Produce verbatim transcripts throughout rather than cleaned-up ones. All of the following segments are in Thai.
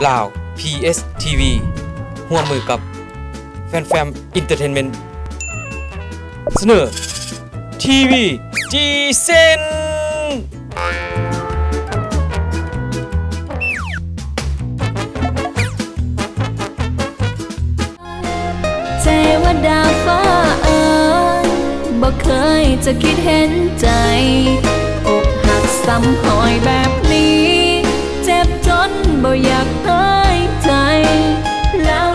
ลาว พี เอส ที วี ร่วมมือกับแฟนแฟมอินเตอร์เทนเมนต์เสนอทีวีจีเซนเทวดาฟ้าเอ๋ยบ่เคยจะคิดเห็นใจอกหักซ้ำหอยแบบนี้เจ็บจนบ่อยากหายใจแล้ว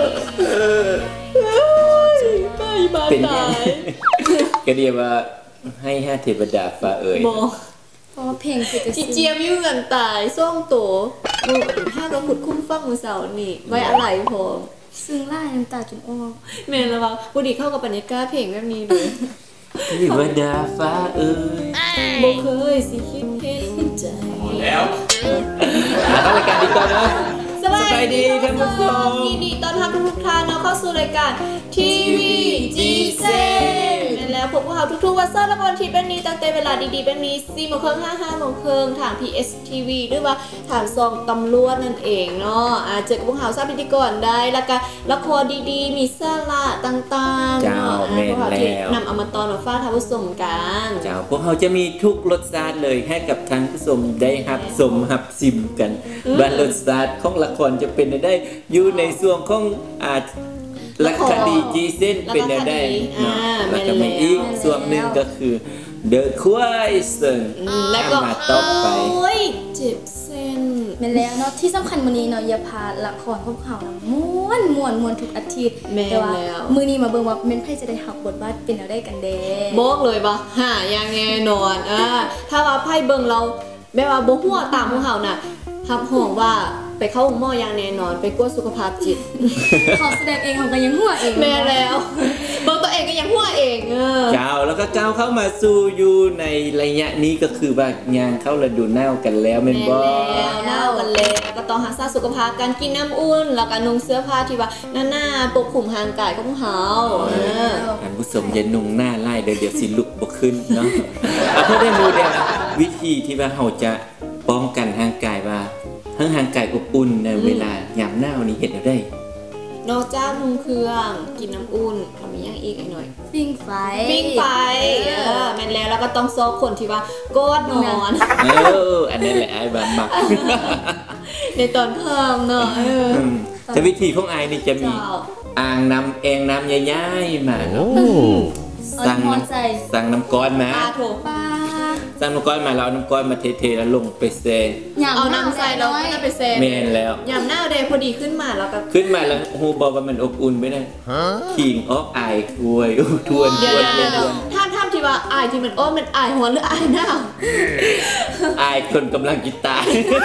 เป็นยังก็เรียกว่าให้ห้าเทวดาฟ้าเอ๋ยเพราะเพลงคือจะจีเจียมยุ่งกันตายส่งตัวถ้าเราขุดคุ้มฟังมือเสาร์นี่ไว้อะไรพอซึ่งไล่น้ำตาจนอ้อเมนระวังบุดีเข้ากับบรรยากาศเพลงแบบนี้เลยเทวดาฟ้าเอ๋ยบ่เคยสิคิดเห็นใจแล้วเข้ารายการดีก่อนนะสบายดีท่านผู้ชมยินดีต้อนรับทุกท่านเข้าสู่รายการทีวีจีเซนแล้วพบกับเราทุกๆวันเสาร์และวันอาทิตย์แบบนี้ตั้งแต่เวลาดีๆแบบนี้สี่โมงครึ่งห้าห้าโมงครึ่งทาง พี เอส ที วี หรือว่าทางซองตำรวจนั่นเองเนาะอาจจะกับพวกเราทราบพิธีกรได้แล้วก็ละครดีๆมีสาระต่างๆเจ้าแม่นแล้วนำเอามาตอนมาฝากท่านผู้ชมกันเจ้าพวกเราจะมีทุกรสชาติเลยให้กับท่านผู้ชมได้รับชมรับชิมกันว่ารสชาติของละครจะเป็นได้อยู่ในส่วนของอาละคดีจีเส้นเป็นได้เนาะแล้วก็มีอีกส่วนหนึ่งก็คือ The Question แล้วก็มาต่อไปโอ้ยเจ็บเส้นแม่แล้วเนาะที่สำคัญมื้อนี้เนาะอย่าพลาดละครพวกเขานะม่วนม่วนม่วนทุกอาทิตย์แต่ว่ามื้อนี้มาเบิ่งว่าแม่นไผจะได้รับบทบาทเป็นอะไรกันแด้บอกเลยบ่หาอย่างแน่นอนอ่าถ้าว่าไผเบิ่งเราแม้ว่าบ่ฮู้ตามพวกเขาน่ะรับรองว่าไปเข้าหม้ออย่างแน่นอนไปกวดสุขภาพจิตเขาแสดงเองเขาก็ยังหัวเองแม่แล้วบางตัวเองก็ยังหัวเองเออเจ้าแล้วก็ก้าวเข้ามาสู่อยู่ในระยะนี้ก็คือว่างานเข้าฤดูหนาวกันแล้วแม่นบ่หนาวกันแล้วก็ต้องรักษาสุขภาพการกินน้ำอุ่นแล้วก็นุ่งเสื้อผ้าที่ว่าหน้าๆปกคลุมร่างกายของเฮาเออท่านผู้ชมอย่านุ่งหน้าไล่เดี๋ยวเดี๋ยวสิลุกบ่ขึ้นเนาะเพราะได้รู้แล้ววิธีที่ว่าเฮาจะป้องกันร่างกายว่าทั้งห่างไก่อบอุ่นในเวลายามหนาวนี้เห็นได้นอกจากนุ่งเครื่องกินน้ำอุ่นทำอย่างอีกหน่อยปิ้งไฟปิ้งไฟเออแม่นแล้วแล้วก็ต้องซอกคนที่ว่ากอดนอนเอออันนี้แหละไอ้บ้านมักในตอนเพิ่มเนาะเออแต่วิธีของไอ้นี่จะมีอ่างน้ำเองน้ำใหญ่ๆมาสั่งน้ำสั่งน้ำก้อนมาสั่งน้ำก้อนมาแล้วน้ำก้อนมาเทๆแล้วลงไปเซเอาน้ำใส่แล้วก็ไปเซเมนแล้วยามหน้าเดย์พอดีขึ้นมาแล้วก็ขึ้นมาแล้วโหบอกว่ามันอบอุ่นไปได้ขิงออกไอถวยทวนทวนทวนท่านท่านที่ว่าไอที่มันโอ้มันไอหัวหรือไอหน้าไอคนกำลังกินตาย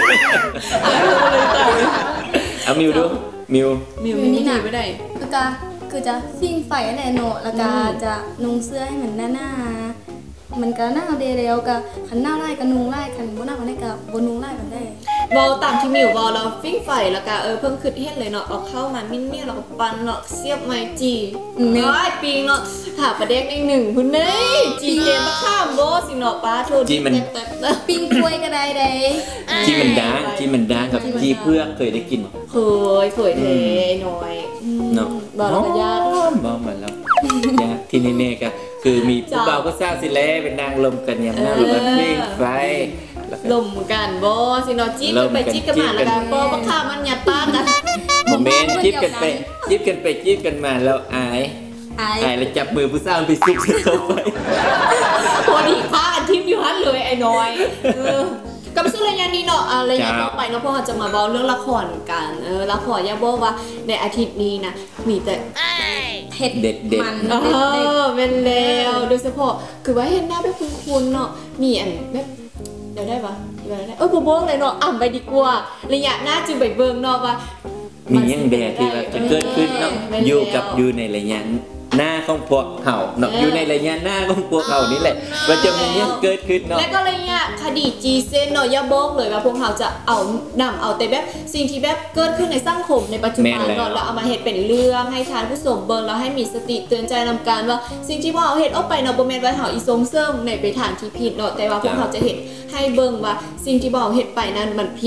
เอามิวดูมิวมิวนี่หนาไม่ได้คือจะคือจะฟิ้งไฟแน่นอนแล้วก็จะนุ่งเสื้อให้มันหน้ามันก็หน้าเดียวกับขันหน้าไล่กับนุงไล่ขันบนหน้ากันได้กับบนนุงไล่กันได้บอลตามที่มิวบอลเราฟิ้งไฟแล้วก็เออเพิ่มขึ้นเห็นเลยเนาะเอาเข้ามามิ้นเนี่ยเราก็ปั้นเนาะเสียบไม้จีน้อยปีเนาะถาประเด็กอีกหนึ่งคุณเน่จีเจมมาข้ามโบสิเนาะป้าโทษจีมันปิ้งกล้วยก็ได้ได้จีมันด่างจีมันด่างกับจีเพื่อเคยได้กินเคยเคยเทน้อยเนาะบอลเราก็ยากบอลมาแล้วที่แน่ๆก็คือมีผู้บ่าวก็ทราบสิแล้วเป็นนางลมกันอย่างนั้นแล้วก็ปิ้งไฟลมกันโบสิเนาะจิ๊บกันไปจิ๊บกันมาแล้วกันโบบักข้ามันหยัดตากันโมเมนต์จิ๊บกันไปจิ๊บกันไปจิ๊บกันมาแล้วอายอายแล้วจับมือผู้สาวไปซุกเข้าไปพอดีพาอันทิพย์อยู่ฮั่นเลยไอ้น้อยกับสุริยันนี้เนาะอะไรอย่างต่อไปเนาะพวกเราจะมาบอกเรื่องละครกันเออละครอย่าบอกว่าในอาทิตย์นี้นะมีแต่เผ็ดเด็ดเด็ดเออเป็นแล้วโดยเฉพาะคือว่าเห็นหน้าแบบคุ้นๆเนาะมีอันแบบเดี๋ยวได้ปะเดี๋ยวได้เออโบกเลยเนาะอ่ำไปดีกว่าระยะหน้าจึงไปเบิ่งเนาะว่ามียังแดดที่ว่าจะเกิดขึ้นเนาะอยู่กับอยู่ในระยะหน้าของพวกเขาเนาะอยู่ในระยะหน้าของพวกเขานี่แหละว่าจะมียังเกิดขึ้นเนาะและก็ระยะคดีจีเซนเนาะอย่าบอกเลยว่าพวกเขาจะเอานำเอาแต่แบบสิ่งที่แบบเกิดขึ้นในสังคมในปัจจุบันเนาะแล้วเอามาเหตุเป็นเรื่องให้ทานผู้ชมเบิ่งแล้วให้มีสติเตือนใจนำการว่าสิ่งที่พวกเขาเหตุออกไปเนาะบ่แม่นว่าเขาอีทรงเสริมในไปทางที่ผิดเนาะแต่ว่าพวกเขาจะเห็นให้เบิ่งว่าสิ่งที่พวกเขาเหตุไปนั้นมันผิด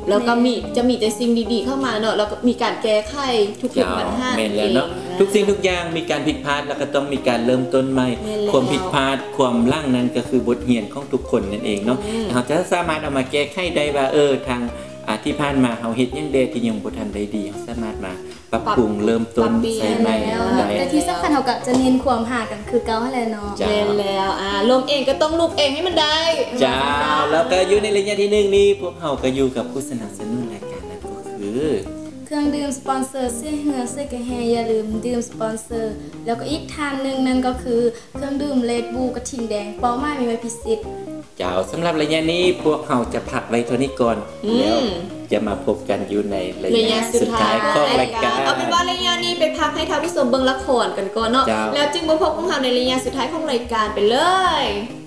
แล้วก็มีจะมีแต่สิ่งดีๆเข้ามาเนาะแล้วก็มีการแก้ไขทุกๆปัญหาแม่นแล้วเนาะทุกสิ่งทุกอย่างมีการผิดพลาดแล้วก็ต้องมีการเริ่มต้นใหม่ความผิดพลาดความล่างนั้นก็คือบทเรียนของทุกคนนั่นเองเนาะเราจะสามารถเอามาแก้ไขได้ว่าเออทางที่ผ่านมาเฮาเฮ็ดยังเดที่ยังบ่ทันได้ดีสามารถมาปรับปรุงเริ่มต้นใส่ใหม่ได้แต่ที่สำคัญเฮาก็จะเน้นความหากันคือเก่าหั่นแหละเนาะแม่นแล้วอ่าลมเองก็ต้องลุกเองให้มันได้จ้าแล้วก็อยู่ในระยะที่หนึ่งนี้พวกเฮาก็อยู่กับผู้สนับสนุนรายการนั่นก็คือเครื่องดื่มสปอนเซอร์เสื้อเหือเสื้อกระแฮอย่าลืมดื่มสปอนเซอร์แล้วก็อีกทานหนึ่งนั่นก็คือเครื่องดื่มเลดบูกระทิงแดงเป้าหมายมีไว้พิเศษเจ้าสำหรับระยะนี้พวกเราจะพักไว้เท่านี้ก่อนแล้วจะมาพบกันอยู่ในระยะสุดท้ายของรายการเอาเป็นว่าระยะนี้ไปพักให้ท่านผู้ชมเบิ่งละครกันก่อนเนาะแล้วจึงมาพบกับเราในระยะสุดท้ายของรายการไปเลย